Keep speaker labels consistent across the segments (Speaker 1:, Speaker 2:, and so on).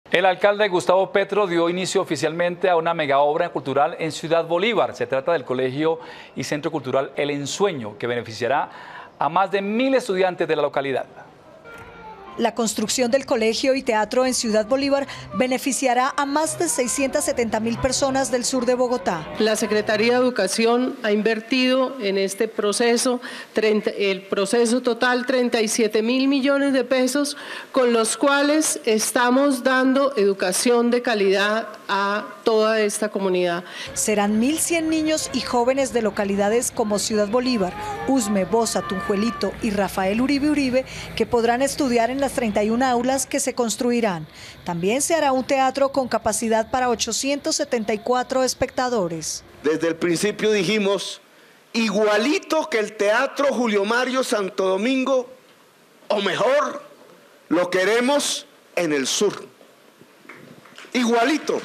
Speaker 1: El alcalde Gustavo Petro dio inicio oficialmente a una mega obra cultural en Ciudad Bolívar. Se trata del Colegio y Centro Cultural El Ensueño, que beneficiará a más de 1000 estudiantes de la localidad.
Speaker 2: La construcción del colegio y teatro en Ciudad Bolívar beneficiará a más de 670.000 personas del sur de Bogotá.
Speaker 3: La Secretaría de Educación ha invertido en este proceso, el proceso total, 37.000 millones de pesos, con los cuales estamos dando educación de calidad a toda esta comunidad.
Speaker 2: Serán 1.100 niños y jóvenes de localidades como Ciudad Bolívar, Usme, Bosa, Tunjuelito y Rafael Uribe Uribe que podrán estudiar en las 31 aulas que se construirán. También se hará un teatro con capacidad para 874 espectadores.
Speaker 4: Desde el principio dijimos, igualito que el Teatro Julio Mario Santo Domingo, o mejor, lo queremos en el sur. Igualito.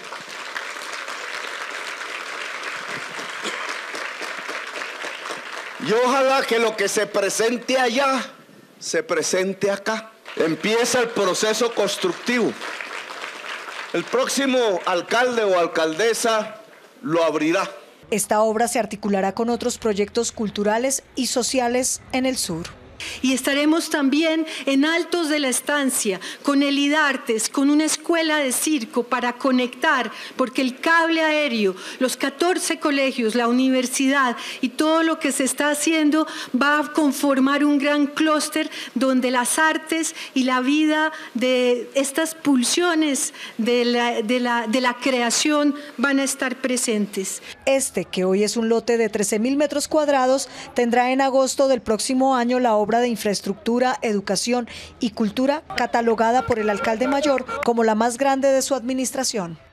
Speaker 4: Y ojalá que lo que se presente allá, se presente acá. Empieza el proceso constructivo. El próximo alcalde o alcaldesa lo abrirá.
Speaker 2: Esta obra se articulará con otros proyectos culturales y sociales en el sur.
Speaker 5: Y estaremos también en Altos de la Estancia, con el IDARTES, con una escuela de circo para conectar, porque el cable aéreo, los 14 colegios, la universidad y todo lo que se está haciendo va a conformar un gran clúster donde las artes y la vida de estas pulsiones de la creación van a estar presentes.
Speaker 2: Este, que hoy es un lote de 13.000 metros cuadrados, tendrá en agosto del próximo año la obra de infraestructura, educación y cultura catalogada por el alcalde mayor como la más grande de su administración.